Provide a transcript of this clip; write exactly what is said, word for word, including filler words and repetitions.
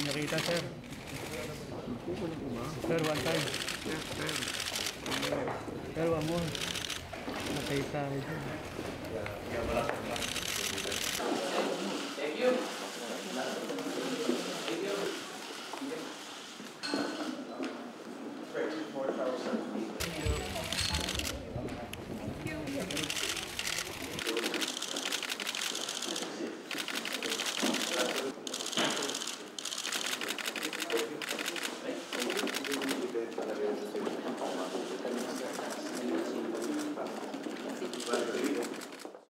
nakita, sir. Sir, one time. Yes, sir. Sir, one more. Nakita. Thank you.